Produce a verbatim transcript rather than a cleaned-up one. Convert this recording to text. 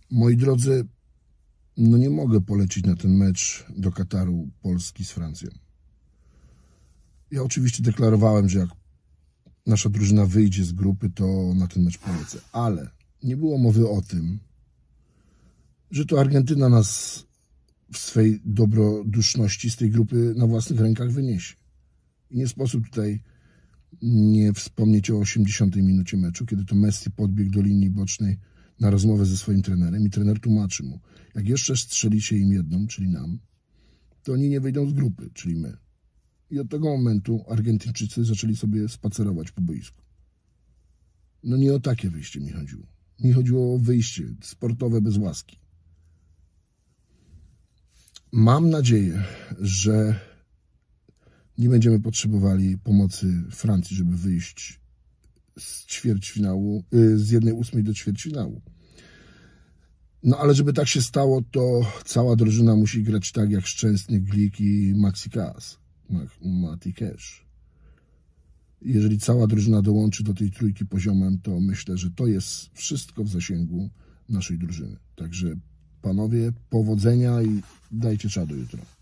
Moi drodzy, no nie mogę polecić na ten mecz do Kataru Polski z Francją. Ja oczywiście deklarowałem, że jak nasza drużyna wyjdzie z grupy, to na ten mecz polecę. Ale nie było mowy o tym, że to Argentyna nas w swej dobroduszności z tej grupy na własnych rękach wyniesie. I nie sposób tutaj nie wspomnieć o osiemdziesiątej minucie meczu, kiedy to Messi podbiegł do linii bocznej na rozmowę ze swoim trenerem i trener tłumaczy mu, jak jeszcze strzelicie im jedną, czyli nam, to oni nie wyjdą z grupy, czyli my. I od tego momentu Argentyńczycy zaczęli sobie spacerować po boisku. No nie o takie wyjście mi chodziło. Mi chodziło o wyjście sportowe bez łaski. Mam nadzieję, że nie będziemy potrzebowali pomocy Francji, żeby wyjść z ćwierćfinału, z jednej ósmej do ćwierćfinału. No ale żeby tak się stało, to cała drużyna musi grać tak jak Szczęsny, Glik i Maxi Cass, Mati Cash. Jeżeli cała drużyna dołączy do tej trójki poziomem, to myślę, że to jest wszystko w zasięgu naszej drużyny. Także panowie, powodzenia i dajcie czadu jutro.